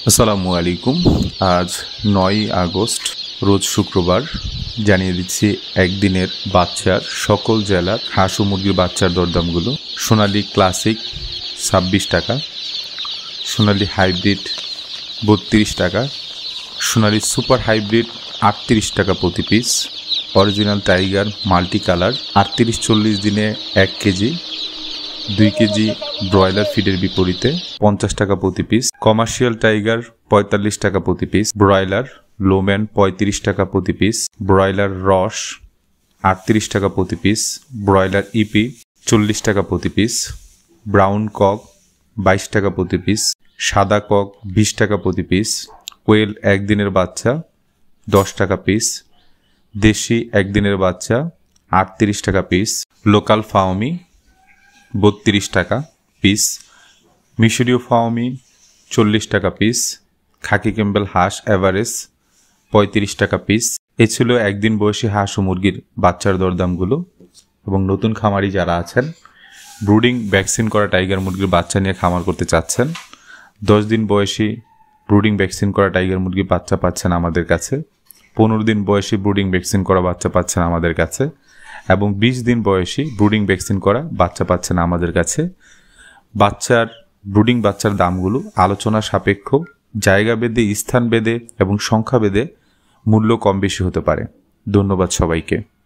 আসসালামু আলাইকুম। আজ ৯ আগস্ট রোজ শুক্রবার। জানিয়ে দিচ্ছি একদিনের বাচ্চার সকল জেলার হাঁস ও মুরগির বাচ্চার দরদামগুলো। সোনালী ক্লাসিক ২৬ টাকা, সোনালী হাইব্রিড ৩২ টাকা, সোনালী সুপার হাইব্রিড ৩৮ টাকা প্রতি পিস, অরিজিনাল টাইগার মাল্টি কালার ৩৮-৪০ দিনে ১ কেজি, ২ কেজি ব্রয়লার ফিডের বিপরীতে ৫০ টাকা প্রতি পিস, কমার্শিয়াল টাইগার ৪৫ টাকা প্রতি পিস, ব্রয়লার লোম্যান ৩৫ টাকা প্রতি পিস, ব্রয়লার রস ৩৮ টাকা প্রতি পিস, ব্রয়লার ইপি ৪০ টাকা প্রতি পিস, ব্রাউন কক ২২ টাকা প্রতি পিস, সাদা কক ২০ টাকা প্রতি পিস, কোয়েল একদিনের বাচ্চা ১০ টাকা পিস, দেশি একদিনের বাচ্চা ৩৮ টাকা পিস, লোকাল ফাউমি ৩২ টাকা পিস, মিশরীয় ফাউমি ৪০ টাকা পিস, খাকি ক্যাম্বেল হাঁস এভারেজ ৩৫ টাকা পিস। এ ছিল একদিন বয়সী হাঁস ও মুরগির বাচ্চার দরদামগুলো। এবং নতুন খামারি যারা আছেন, ব্রুডিং ভ্যাকসিন করা টাইগার মুরগির বাচ্চা নিয়ে খামার করতে চাচ্ছেন, ১০ দিন বয়সী ব্রুডিং ভ্যাকসিন করা টাইগার মুরগির বাচ্চা পাচ্ছেন আমাদের কাছে, ১৫ দিন বয়সী ব্রুডিং ভ্যাকসিন করা বাচ্চা পাচ্ছেন আমাদের কাছে, এবং ২০ দিন বয়সী ব্রুডিং ভ্যাকসিন করা বাচ্চা পাচ্ছেন আমাদের কাছে। ব্রুডিং বাচ্চার দামগুলো আলোচনা সাপেক্ষ, জায়গা ভেদে, স্থান ভেদে এবং সংখ্যা ভেদে মূল্য কম বেশি হতে পারে। ধন্যবাদ সবাইকে।